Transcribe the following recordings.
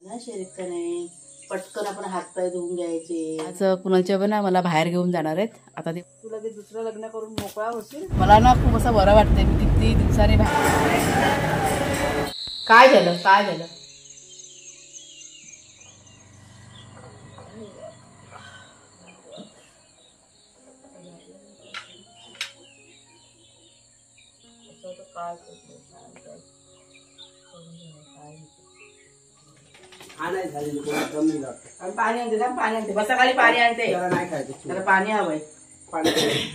ना शर्यत का नाही, पटकन आपण हातपाय धुवून घ्यायचे. आज कुणालच्या बाबा ना मला बाहेर घेऊन जाणार आहेत. आता ते तुला ते दुसरं लग्न करून मोकळा होशील. मला ना खूप असं बरं वाटतंय. मी किती दिवसाने काय झालं काय झालं पाणी आणते पाणी आणते. बसा खाली पाणी आणते. त्याला पाणी हवंय. पाणी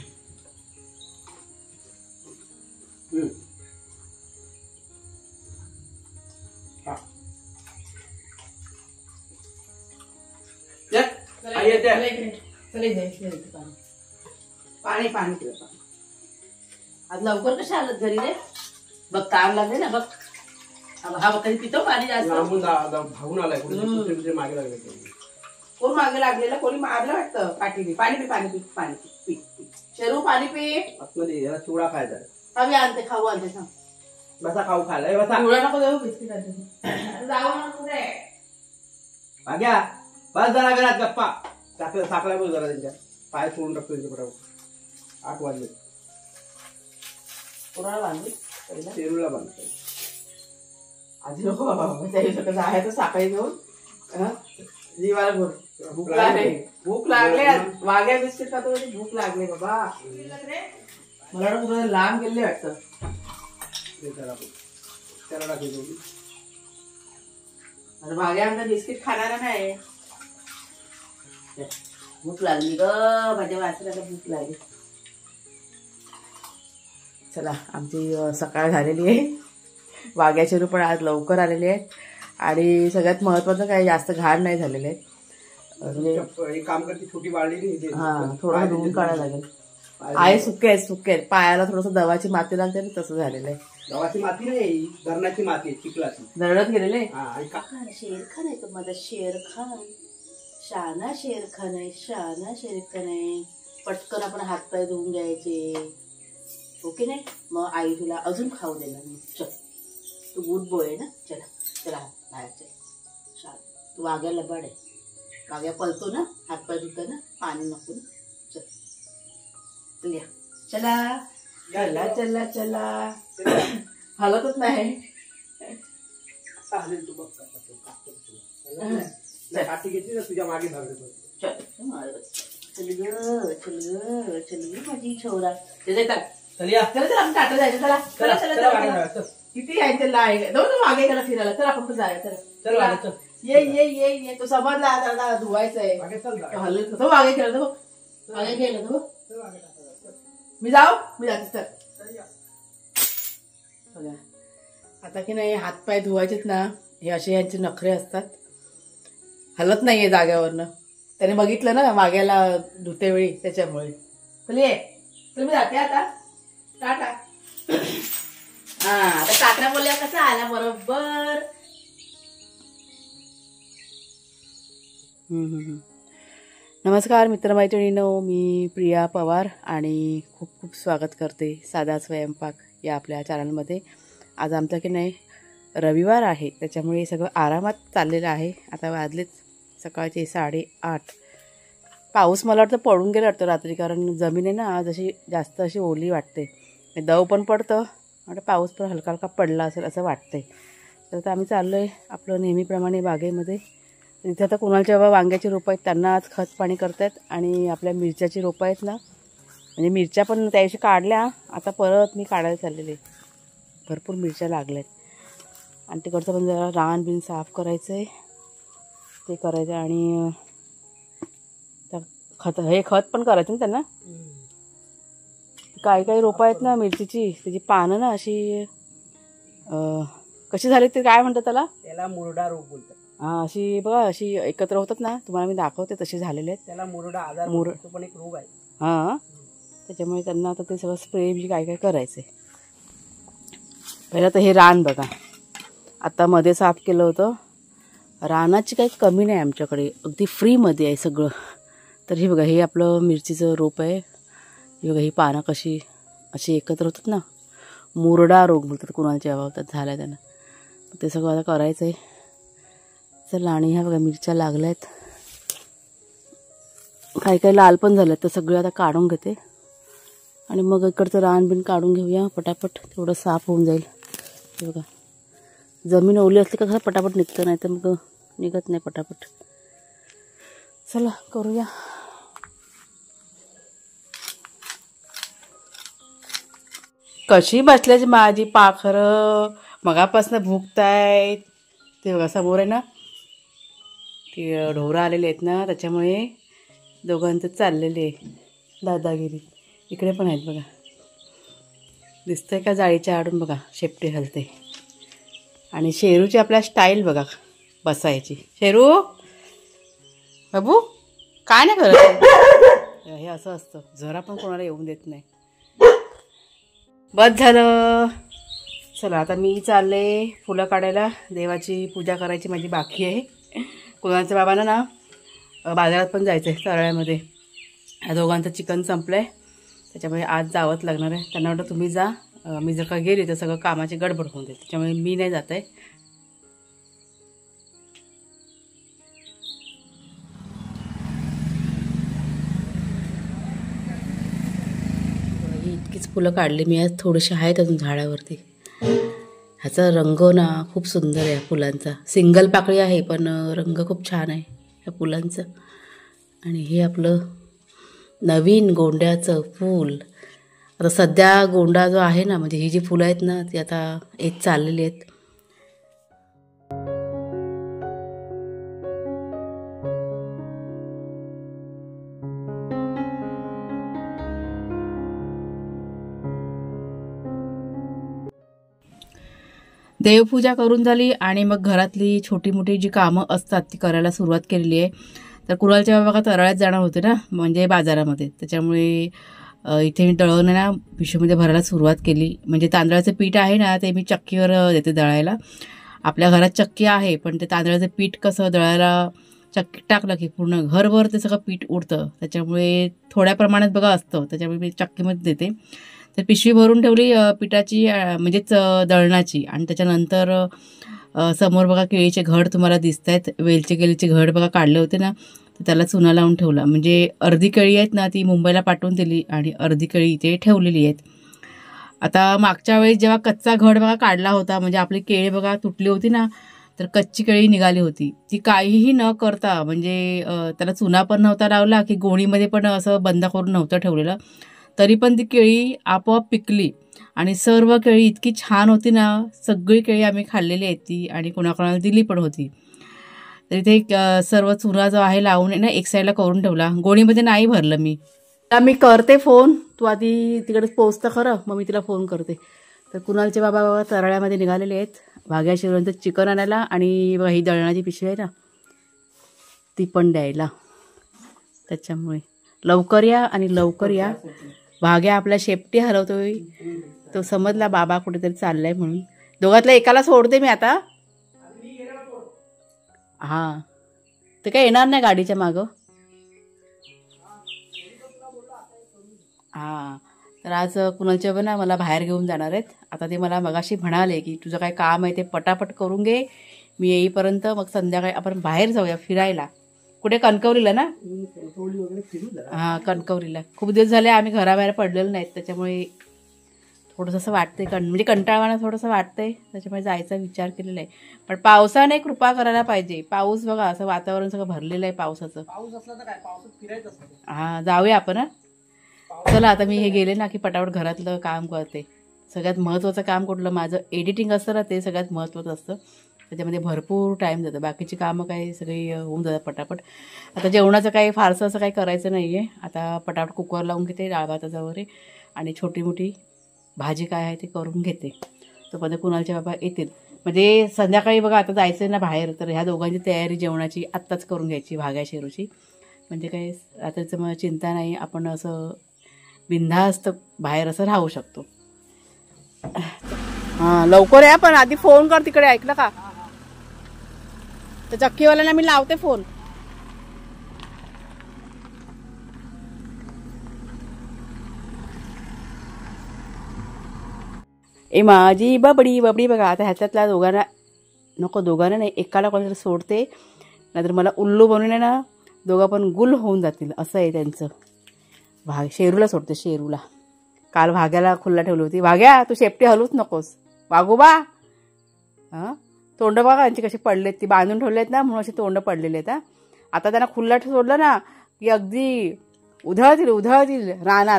पाणी पाणी आज लवकर कशा आलं घरी रे? बघ काम लागले ना. बघ हा बघ कधी पितो पाणी जास्त. भागून आलाय मागे लागले. कोण मागे लागलेलं? कोणी मारलं वाटतं पाठीने. पाणी पी पाणी पी पाणी पी पी. शेरू पाणी पी. याला चिवडा खायचा. आम्ही आणते खाऊ आणते. सांग बसा खाऊ खायला. बसा चिवडा नको देऊ. बिस्किट आणते. जाऊ नको रे भाग्या. बस जरा घरात गप्पा. साखळ्या बोल जरा त्यांच्या पाय सोडून टाकतो त्यांच्या बरोबर. 8 वाजले. कोणाला बांधली? शेरूला बांधतो. आधी नको बाबा जायचं साखळी घेऊन. जीवाला भूक लागली. भूक लागले. वाघ्या बिस्किट खातो. भूक लागले बाबा. मला वाटतं कुठं लांब गेले वाटतं. त्याला टाकतो. अरे वाघ्या आमचा बिस्किट खाणारा नाही. भूक लागली ग माझ्या वासराला. भूक लागली. चला आमची सकाळ झालेली आहे. वाघ्याचे रूप पण आज लवकर आलेले आहेत. आणि सगळ्यात महत्वाचं काय जास्त घाण नाही झालेले आहेत. म्हणजे काम करते छोटी बाळली. हा थोडं धुवून काढायला लागेल. आहे सुके आहेत सुके आहेत. पायाला थोडस दवाची माती लागते ना तसं झालेलं आहे. दवाची माती नाही धरणाची माती चिखलाची. दरडत गेलेले. शेरखान आहे तो माझा शेरखान. शाना शेरखान आहे. शाना शेरखान आहे. पटकन आपण हातपाय धुवून घ्यायचे. ओके नाही. मग आई तुला अजून खाऊ देणार. चल तू गुड बॉय आहे ना. चला चला बाहेर चल. चाल तू वाघ्या लबाड आहे. वाघ्या पळतो ना हातपाय धुतो ना. पाणी नको ना. चल या चला चला चला चला. हलतच नाही. तू बघ काठी घेतली ना तुझ्या मागे धरतो. चल ग चल ग चल ग माझी छोरा. चला आपण टाटा जायचं. चला चला चला. किती यायचं लाय दोन मागे गेला फिरायला. चल आपण जायचं. चल ये ये ये ये. तो समजला आता धुवायचंय. हल्ल तो मागे गेला. तो मागे गेला. तो मी जाऊ. मी जाते. चल आता की नाही हातपाय धुवायचेत ना. हे असे यांचे नखरे असतात. हलत नाहीये जाग्यावरनं. त्याने बघितलं ना माग्याला धुते वेळी त्याच्यामुळे. चल ये. चल मी जाते आता. टाटा. हा आता टाटा बोलल्या कसा आला बरोबर. नमस्कार मित्रमैत्रिणींनो. मी प्रिया पवार आणि खूप खूप स्वागत करते साधा स्वयंपाक या आपल्या चॅनलमध्ये. आज आमचा की नाही रविवार आहे त्याच्यामुळे सगळं आरामात चाललेलं आहे. आता वाजलेत सकाळचे 8:30. पाऊस मला वाटतं पडून गेलं वाटतं रात्री. कारण जमीन आहे ना आज अशी जास्त अशी ओली वाटते. दव पण पडतं आणि पाऊस पण हलका हलका पडला असेल असं वाटतंय. तर आता आम्ही चाललो आहे आपलं नेहमीप्रमाणे बागेमध्ये. इथे आता कुणालच्या बाबा वांग्याची रोपं आहेत त्यांना आज खत पाणी करतात. आणि आपल्या मिरच्याची रोपं आहेत ना म्हणजे मिरच्या पण त्या दिवशी काढल्या. आता परत मी काढायला चाललेले. भरपूर मिरच्या लागल्या आहेत. आणि तिकडचं पण जरा रान बिन साफ करायचं आहे ते करायचं. आणि खत हे खत पण करायचं ना त्यांना. काही काही रोपं आहेत ना मिरचीची त्याची पानं ना अशी कशी झाली ते काय म्हणतात त्याला मुरडा रोग बोलतात. हा अशी बघा अशी एकत्र होतात ना. तुम्हाला मी दाखवते तसे झालेले आहेत. त्याला मुरडा आजार पण एक रोग आहे. हां त्याच्यामुळे त्यांना आता ते सगळं स्प्रे बी काय काय करायचं आहे. पहिलं तर हे रान बघा आता मध्ये साफ केलं होतं. रानाची काही कमी नाही आमच्याकडे. अगदी फ्रीमध्ये आहे सगळं. तर हे बघा हे आपलं मिरचीचं रोप आहे. हे बघा ही पानं कशी अशी एकत्र होतात ना. मुरडा रोग बोलतात कुणालच्या बाबतीत झाला त्यांना. ते सगळं आता करायचं आहे. चला, आणि ह्या बघा मिरच्या लागल्यात, काही काही लाल पण झाल्यात, तर सगळे आता काढून घेते आणि मग इकडचं रान बिन काढून घेऊया पटापट, तेवढं साफ होऊन जाईल. हे बघा, जमीन ओली असली का कसं पटापट निघतं, नाही तर मग निघत नाही पटापट. चला करूया. कशी बसल्याची माझी पाखरं, मगापासून भुकतायत. ते बघा समोर आहे ना, ते ढोरं आलेले आहेत ना, त्याच्यामुळे दोघांचं चाललेले आहे दादागिरी. इकडे पण आहेत बघा, दिसतंय का जाळीच्या आडून बघा शेपटी हलते. आणि शेरूची आपल्या स्टाईल बघा बसायची. शेरू बाबू काय नाही करत, हे असं असतं, जरा पण कोणाला येऊन देत नाही. बस झालं. चला आता मी चालले फुलं काढायला, देवाची पूजा करायची माझी बाकी आहे. कुणालच्या बाबांना ना बाजारात पण जायचं आहे तराळ्यामध्ये. या दोघांचं चिकन संपलं आहे, त्याच्यामुळे आज जावंच लागणार आहे. त्यांना वाटतं तुम्ही जा, मी जर का गेली तर सगळं कामाची गडबड होऊन जाईल, त्याच्यामुळे मी नाही जात आहे. इतकीच फुलं काढली मी आज, थोडीशी आहेत अजून झाडावरती. ह्याचा रंग ना खूप सुंदर आहे फुलांचा, सिंगल पाकळी आहे पण रंग खूप छान आहे ह्या फुलांचं. आणि हे आपलं नवीन गोंड्याचं फूल. आता सध्या गोंडा जो आहे ना, म्हणजे ही जी फुलं आहेत ना ती आता येत चाललेली आहेत. देवपूजा करून झाली आणि मग घरातली छोटी मोठी जी कामं असतात ती करायला सुरुवात केलेली आहे. तर कुणालच्या बाबा तराळ्यात जाणार होते ना, म्हणजे बाजारामध्ये, त्याच्यामुळे इथे मी दळण ना पिशवीमध्ये भरायला सुरुवात केली. म्हणजे तांदळाचं पीठ आहे ना ते मी चक्कीवर देते दळायला. आपल्या घरात चक्की आहे, पण ते तांदळाचं पीठ कसं दळायला चक्कीत टाकलं की पूर्ण घरभर ते सगळं पीठ उडतं, त्याच्यामुळे थोड्या प्रमाणात बघा असतं, त्याच्यामुळे मी चक्कीमध्ये देते. तर पिशवी भरून ठेवली पिठाची, म्हणजेच दळणाची. आणि त्याच्यानंतर समोर बघा केळीचे घड तुम्हाला दिसत आहेत, वेलचे केळीचे घड बघा काढले होते ना, तर त्याला चुना लावून ठेवला. म्हणजे अर्धी केळी आहेत ना ती मुंबईला पाठवून दिली आणि अर्धी केळी इथे ठेवलेली आहेत. आता मागच्या वेळेस जेव्हा कच्चा घड बघा काढला होता, म्हणजे आपली केळी बघा तुटली होती ना, तर कच्ची केळी निघाली होती. ती काहीही न करता, म्हणजे त्याला चुना पण नव्हता लावला की गोणीमध्ये पण असं बंद करून नव्हतं ठेवलेलं, तरी पण ती केळी आपोआप पिकली. आणि सर्व केळी इतकी छान होती ना, सगळी केळी आम्ही खाल्लेली आहे ती, आणि कोणाकोणाला दिली पण होती. तर इथे सर्व चुना जो आहे लावून ना एक साईडला करून ठेवला, गोणीमध्ये नाही भरलं मी. तर मी करते फोन, तू आधी तिकडे पोचतं खरं, मग मी तिला फोन करते. तर कुणालचे बाबा तराळ्यामध्ये निघालेले आहेत भाग्या शिवरांचं चिकन आणायला, आणि बघा ही दळणाची पिशवी आहे ना ती पण द्यायला. त्याच्यामुळे लवकर या आणि लवकर या. भाग्या आपल्या शेपटी हलवतोय, तो समजला बाबा कुठेतरी चाललाय म्हणून. दोघातल्या एकाला सोडते मी आता. हां, ते काय येणार नाही गाडीच्या मागं. हां, तर आज कुणालचे बाबा ना मला बाहेर घेऊन जाणार आहेत. आता ते मला मगाशी म्हणाले की तुझं काय काम आहे ते पटापट करून घे, मी येईपर्यंत मग संध्याकाळी आपण बाहेर जाऊया फिरायला. कुठे? कणकवलीला ना? हां, कणकवलीला. खूप दिवस झाले आम्ही घराबाहेर पडलेलो नाहीत, त्याच्यामुळे थोडंसं असं वाटतंय, म्हणजे कंटाळवाणं थोडंसं वाटतंय, त्याच्यामुळे जायचा विचार केलेला आहे. पण पावसाने कृपा करायला पाहिजे. पाऊस बघा असं वातावरण सगळं भरलेलं आहे पावसाचं. पाऊस असला तर काय, पावसात फिरायचं असतं. हां, जाऊया आपण. चला आता मी हे गेले ना की पटापट घरातलं काम करते. सगळ्यात महत्त्वाचं काम कुठलं? माझं एडिटिंग असतं ना, ते सगळ्यात महत्त्वाचं असतं. त्याच्यामध्ये भरपूर टाईम जातं, बाकीची कामं काही सगळी होऊन जातात पटापट. आता जेवणाचं काही फारसं असं काही करायचं नाही आहे. आता पटापट कुकर लावून घेते डाळ भाताचा वगैरे, आणि छोटी मोठी भाजी काय आहे ते करून घेते. तोपर्यंत कुणालचे बाबा येतील. म्हणजे संध्याकाळी बघा आता जायचं आहे ना बाहेर, तर ह्या दोघांची तयारी जेवणाची आत्ताच करून घ्यायची भाग्या शेरूची. म्हणजे काही रात्रीचं मग चिंता नाही, आपण असं बिनधास्त बाहेर असं राहू शकतो. हां, लवकर या, पण आधी फोन कर तिकडे, ऐकलं का? तर चक्कीवाल्याला मी लावते फोन. ए माझी बबडी बबडी बघा, आता ह्याच्यातल्या दोघांना नको दोघांना नाही, एकाला कोणाला सोडते, नाहीतर मला उल्लू बनवून आहे ना दोघं पण गुल होऊन जातील, असं आहे त्यांचं. शेरूला सोडते, शेरूला. काल भाग्याला खुल्ला ठेवली होती. भाग्या तू शेपटी हलूच नकोस, वागोबा. हां, तोंड बघा त्यांची कशी पडलेत, ती बांधून ठेवले आहेत ना म्हणून असे तोंड पडलेले आहेत. आता त्यांना खुल्ला सोडलं ना की अगदी उधळतील रानात.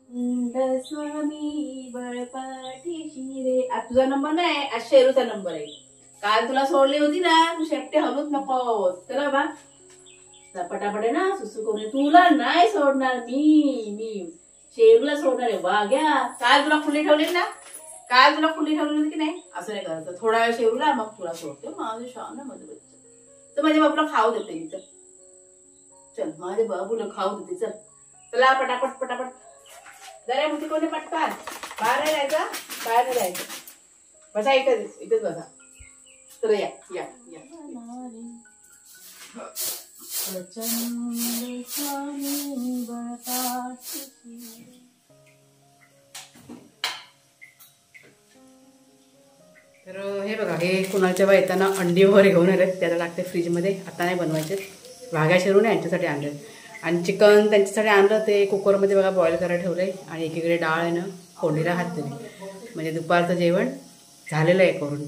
स्वामी बळपाठीशी रे. आज तुझा नंबर नाही, आज शेरूचा नंबर आहे. काल तुला सोडली होती ना, तू शेपटे हलूच नको. चला बा पटापट आहे ना, सुसू करून. तुला नाही सोडणार मी शेरूला सोडणार आहे. वाघ्या काल तुला खुली ठेवली ना, काल तुला खुली ठेवली होती की नाही, असं नाही करायचं. थोडा वेळ शेरूला, मग तुला सोडते. माझं शान ना माझं बच्चा, तर माझ्या बाबूला खाऊ देते इथं. चल माझ्या बाबूला खाऊ देते. चल चला पटापट जरा मोठी कोणी पटकन. बाहेर नाही जायचं, बाहेर नाही जायचं. बसा इथेच बसा. तर या या या. तर हे बघा, हे कुणाच्या बा येताना अंडी वगैरे घेऊन आले, त्याला टाकते फ्रीजमध्ये. आता नाही बनवायचे. भाग्या शेरून यांच्यासाठी आणले, आणि चिकन त्यांच्यासाठी आणलं, ते कुकरमध्ये बघा बॉईल करायला ठेवलं आहे. आणि एकीकडे डाळ आहे ना फोडणीला घातलेली, म्हणजे दुपारचं जेवण झालेलं आहे करून.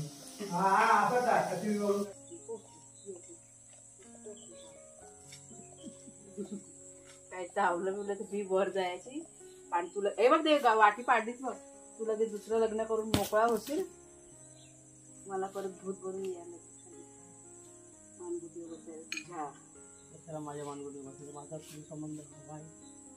काय चावलं बिवलं तर बी वर जायची. आणि तुला हे बघ ते वाटी पाडलीच बघ, तुला ते दुसरं लग्न करून मोकळा होशील. मला परत भूत बनून यायला माझ्या मानगुटीमध्ये माझा संबंध हवा आहे.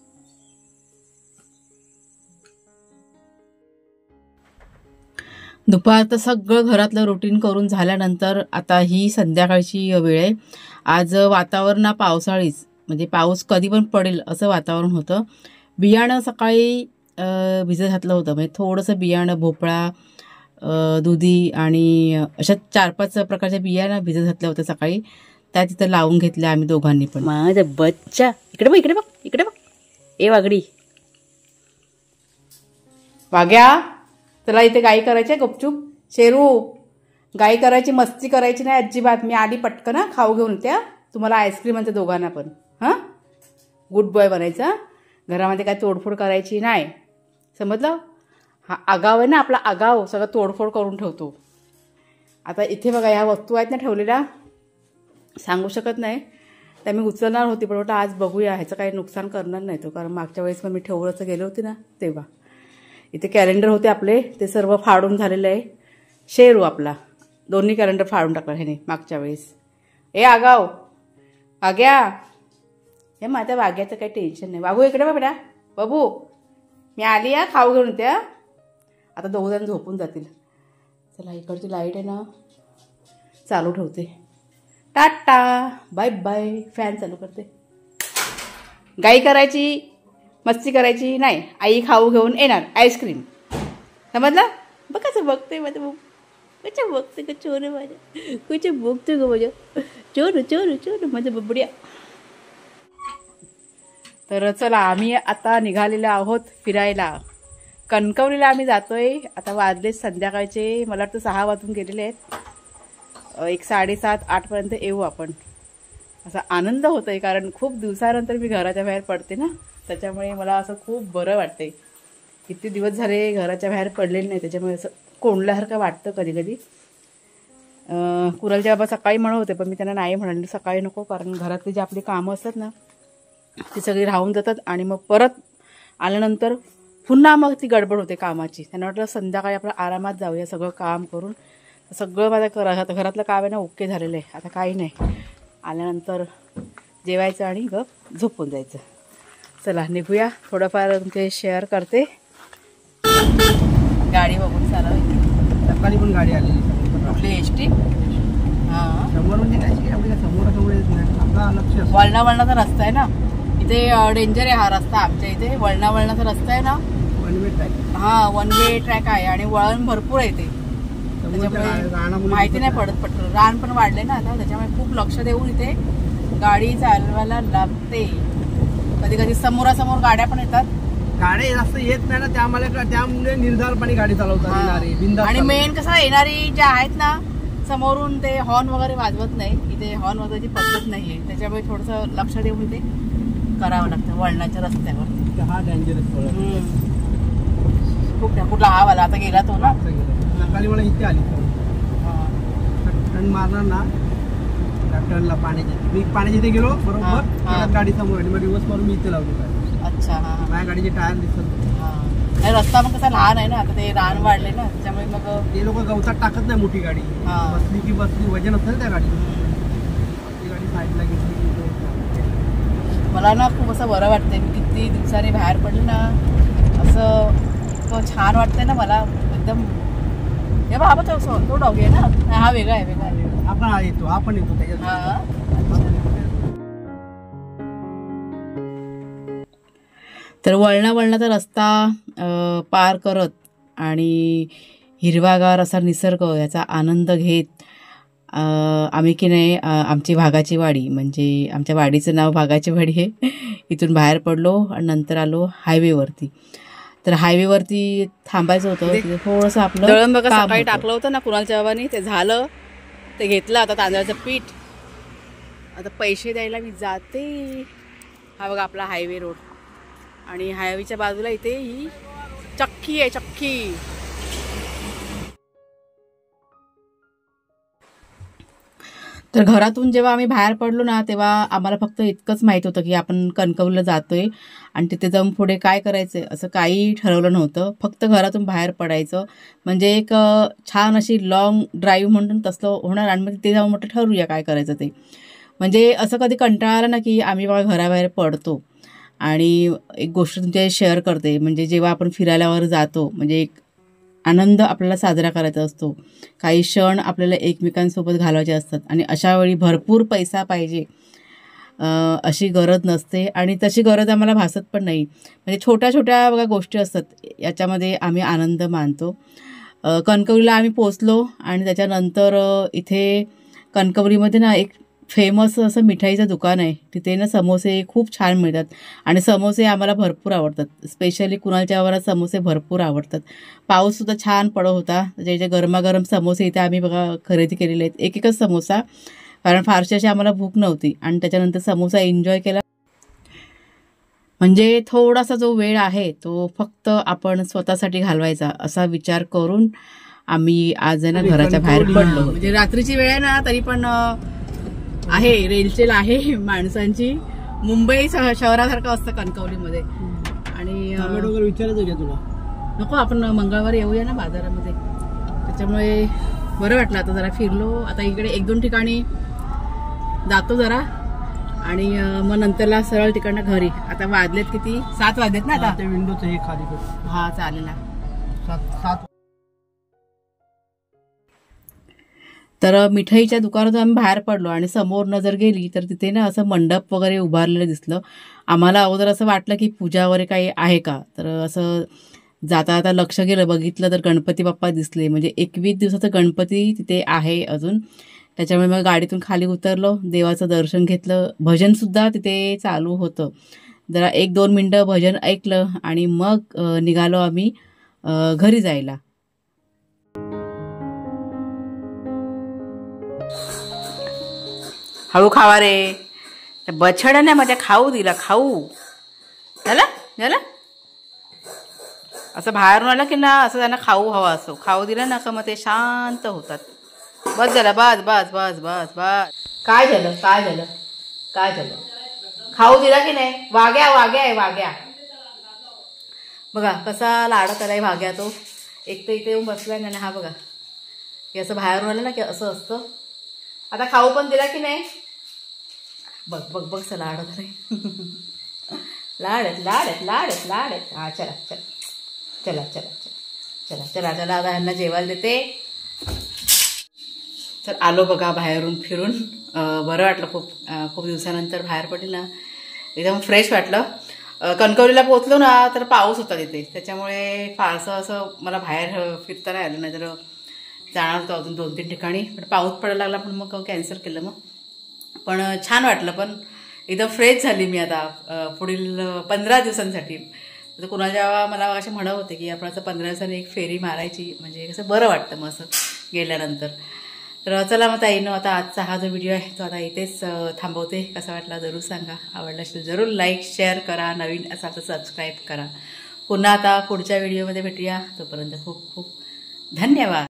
दुपारचं सगळं घरातलं रुटीन करून झाल्यानंतर आता ही संध्याकाळची वेळ आहे. आज वातावरण पावसाळीच, म्हणजे पाऊस कधी पण पडेल असं वातावरण होतं. बियाणं सकाळी भिजत घातलं होतं, म्हणजे थोडंसं बियाणं, भोपळा, दुधी आणि अशा 4-5 प्रकारच्या बियाणं भिजत घातल्या होत्या सकाळी. त्या तिथं लावून घेतल्या आम्ही दोघांनी पण. माझा बच्चा इकडे बघ. ए वागडी, वाग्या चला इथे गाई करायची गपचूप. शेरू गाई करायची, मस्ती करायची नाही अजिबात. मी आली पटकन खाऊ घेऊन त्या. तुम्हाला आईस्क्रीम आणते दोघांना पण. हां, गुड बॉय बनायचा. घरामध्ये काय तोडफोड करायची नाही, समजलं. हा आगाव आहे ना आपला, आगाव सगळं तोडफोड करून ठेवतो. आता इथे बघा ह्या वस्तू आहेत ना ठेवलेल्या, सांगू शकत नाही. त्या मी उचलणार होती, पण म्हटलं आज बघूया, ह्याचं काही नुकसान करणार नाही तो. कारण मागच्या वेळेस पण मी ठेवलं गेले होते ना तेव्हा. इथे कॅलेंडर होते आपले, ते सर्व फाडून झालेलं आहे. शेरू आपला दोन्ही कॅलेंडर फाडून टाकला ह्याने मागच्या वेळेस. ए आगाव, वाग्या, हे माझ्या वाग्याचं काही टेन्शन नाही. बाबू इकडे बघ बेटा, बाबू मी आली या, खाऊ घेऊन त्या. आता दोघंजण झोपून जातील. चला इकडची लाईट आहे ना चालू ठेवते. Tata bye bye. फॅन चालू करते. गाई करायची, मस्ती करायची नाही. आई खाऊ घेऊन येणार, आईस्क्रीम, समजलं. बघ कसं बघते माझं भाऊ, कशा बघते का चोर आहे माझ्या, कशा बघते ग माझ्या चोर माझ्या बबड्या. तर चला आम्ही आता निघालेलो आहोत फिरायला. कणकवलीला आम्ही जातोय. आता वाजले संध्याकाळचे, मला वाटतं 6 वाजून गेलेले आहेत. 7:30-8 पर्यंत येऊ आपण. असा आनंद होतोय, कारण खूप दिवसानंतर मी घराच्या बाहेर पडते ना, त्याच्यामुळे मला असं खूप बरं वाटतंय. किती दिवस झाले घराच्या बाहेर पडलेले नाही, त्याच्यामुळे असं कोंडल्यासारखं वाटतं कधी कधी. कुणालचे बाबा सकाळी म्हणत होते, पण मी त्यांना नाही म्हणाले सकाळी नको, कारण घरातली जी आपली कामं असतात ना ती सगळी राहून जातात. आणि मग परत आल्यानंतर पुन्हा मग ती गडबड होते कामाची. त्यांना वाटलं संध्याकाळी आपलं आरामात जाऊया सगळं काम करून. सगळं माझं घरातलं काम आहे ना ओके झालेलं आहे. आता काही नाही, आल्यानंतर जेवायचं आणि गप झोपून जायचं. चला निघूया. थोडंफार तुमचे शेअर करते. गाडी बघून चालवायची. सकाळी पण गाडी आलेली. कुठली एसटी? हां, समोर म्हणजे काय आपल्या समोरासमोर येत नाही, आपला लक्ष. वळणाचा रस्ता आहे ना इथे, डेंजर आहे हा रस्ता आमच्या इथे. वळणाचा रस्ता आहे ना, वन वे ट्रॅक. हां, 1 वे ट्रॅक आहे आणि वळण भरपूर आहे ते. त्याच्यामुळे माहिती नाही पडत पटकन. रान पण वाढले ना आता, त्याच्यामुळे खूप लक्ष देऊन इथे गाडी चालवायला लागते. कधी कधी समोरासमोर गाड्या पण येतात. गाडी जास्त येत नाही ना, त्यामुळे निर्धारपणे गाडी चालवतात. आणि मेन कसं येणारी जे आहेत ना समोरून ते हॉर्न वगैरे वाजवत नाही, इथे हॉर्न वाजवायची पद्धत नाहीये, त्याच्यामुळे थोडंसं लक्ष देऊन इथे करावं लागतं वळणाच्या रस्त्यावर. हा डेंजरस कुठला हा वाला आता गेला तो ना. सकाळी मला इथे आली टर्न मारणार ना, टर्नला पाण्याच्या मी पाण्याच्या इथे गेलो बरोबर, गाडी समोर आणि मग रिवर्स मारून मी इथे लावली गाडी. अच्छा. माझ्या गाडीचे टायर दिसत. रस्ता मग कसा लहान आहे ना, आता ते रान वाढले ना, त्याच्यामुळे मग ते लोक गवतात टाकत नाही मोठी गाडी, बसली की बसली, वजन असतं ना त्या गाडी, ती गाडी साईडला घेतली. मला ना खूप असं बरं वाटतंय, मी किती दिवसांनी बाहेर पडले ना, असं इतकं छान वाटतंय ना मला एकदम. हे बाबा तो डॉगी आहे ना, हा वेगळा आहे. आपण येतो त्याच्यात. तर वळणाचा रस्ता पार करत आणि हिरवागार असा निसर्ग याचा आनंद घेत आम्ही की नाही आमची भागाची वाडी, म्हणजे आमच्या वाडीचं नाव भागाची वाडी आहे, इथून बाहेर पडलो आणि नंतर आलो हायवेवरती. तर हायवेवरती थांबायचं होतं, तिथे थोडंसं आपलं दळण बघा सकाळी टाकलं होतं ना कुणालच्या बाबांनी, ते झालं, ते घेतलं आता तांदळाचं पीठ. आता पैसे द्यायला मी जाते. हा बघा आपला हायवे रोड आणि हायवेच्या बाजूला इथे ही चक्की आहे, चक्की. तर घरातून जेव्हा आम्ही बाहेर पडलो ना, तेव्हा आम्हाला फक्त इतकंच माहीत होतं की आपण कणकवलीला जातोय आणि तिथे जाऊन पुढे काय करायचं असं काही ठरवलं नव्हतं. फक्त घरातून बाहेर पडायचं म्हणजे एक छान अशी लॉंग ड्राईव्ह म्हणून तसं होणार आणि मग तिथे जाऊन म्हटलं ठरवूया काय करायचं ते. म्हणजे असं कधी कंटाळा आला ना की आम्ही बघा घराबाहेर पडतो. आणि एक गोष्ट तुमच्या शेअर करते, म्हणजे जेव्हा आपण फिरायला वगैरे जातो, म्हणजे एक आनंद आपल्याला साजरा करायचा असतो, काही क्षण आपल्याला एकमेकांसोबत घालवायचे असतात आणि अशा वेळी भरपूर पैसा पाहिजे अशी गरज नसते आणि तशी गरज आम्हाला भासत पण नाही. म्हणजे छोट्या छोट्या बघा गोष्टी असतात, याच्यामध्ये आम्ही आनंद मानतो. कणकवलीला आम्ही पोचलो आणि त्याच्यानंतर इथे कणकवलीमध्ये ना एक फेमस असं मिठाईचं दुकान आहे, तिथे ना समोसे खूप छान मिळतात आणि समोसे आम्हाला भरपूर आवडतात. स्पेशली कुणालच्या आम्हाला समोसे भरपूर आवडतात. पाऊससुद्धा छान पडत होता, त्याच्या गरमागरम समोसे इथे आम्ही बघा खरेदी केलेले आहेत, एकच समोसा, कारण फारशी अशी आम्हाला भूक नव्हती आणि त्याच्यानंतर समोसा एन्जॉय केला. म्हणजे थोडासा जो वेळ आहे तो फक्त आपण स्वतःसाठी घालवायचा असा विचार करून आम्ही आज ना घराच्या बाहेर पडलो. म्हणजे रात्रीची वेळ आहे ना, तरी पण आहे रेलचेल आहे माणसांची. मुंबई शहरासारखं असतं कणकवलीमध्ये. आणि विचारायचं घ्या तुला, नको आपण मंगळवारी येऊया ना बाजारामध्ये, त्याच्यामुळे बरं वाटलं. आता जरा फिरलो, आता इकडे 1-2 ठिकाणी जातो जरा आणि मग नंतरला सरळ तिकडनं घरी. आता वाजलेत किती, 7 वाजलेत ना आता. ते विंडोचं हे खाली कर. हा चालेल. 7. तर मिठाईच्या दुकानातून आम्ही बाहेर पडलो आणि समोर नजर गेली तर तिथे ना असं मंडप वगैरे उभारलेलं दिसलं. आम्हाला अगोदर असं वाटलं की पूजा वगैरे काही आहे का, तर असं जाता जाता लक्ष गेलं, बघितलं तर गणपती बाप्पा दिसले. म्हणजे 21 दिवसाचा गणपती तिथे आहे अजून. त्याच्यामुळे मग गाडीतून खाली उतरलो, देवाचं दर्शन घेतलं, भजनसुद्धा तिथे चालू होतं. जरा 1-2 मिनटं भजन ऐकलं आणि मग निघालो आम्ही घरी जायला. हळू खावा रे, बछड्याने माझ्या खाऊ दिला, खाऊ झालं. असं बाहेरून आलं की ना असं त्यांना खाऊ हवा असो, खाऊ दिला ना का मग ते शांत होतात. बस झालं, बस बस बस बस बस. काय झालं, खाऊ दिला की नाही? वाग्या आहे वाग्या. बघा कसा लाडत आलाय वाग्या तो. एक तर इथे येऊन बसलाय ना, हा बघा, की असं बाहेरून आलं ना की असं असतं. आता खाऊ पण दिला की नाही? बघ बघ बघ स लाडत नाही. लाडत. हा चला आता ह्यांना जेवायला देते. तर आलो बघा बाहेरून फिरून. बरं वाटलं, खूप दिवसानंतर बाहेर पडली ना, एकदम फ्रेश वाटलं. कणकवलीला पोहोचलो ना तर पाऊस होता तिथे, त्याच्यामुळे फारसं असं मला बाहेर फिरता नाही आलं. नाही तर जाणार होतं अजून 2-3 ठिकाणी, पण पाऊस पडायला लागला, पण मग कॅन्सल केलं. मग पण छान वाटलं, पण एकदम फ्रेश झाली मी आता पुढील 15 दिवसांसाठी. तर कुणाच्या मला असे म्हणत होते की आपण असं 15 दिवसांनी एक फेरी मारायची, म्हणजे कसं बरं वाटतं मग असं गेल्यानंतर. तर चला मग ताईनं आता आजचा हा जो व्हिडिओ आहे तो आता इथेच थांबवते. कसा वाटला जरूर सांगा. आवडला असेल जरूर लाईक शेअर करा. नवीन असाल तर सबस्क्राईब करा. पुन्हा आता पुढच्या व्हिडिओमध्ये भेटूया. तोपर्यंत खूप खूप धन्यवाद.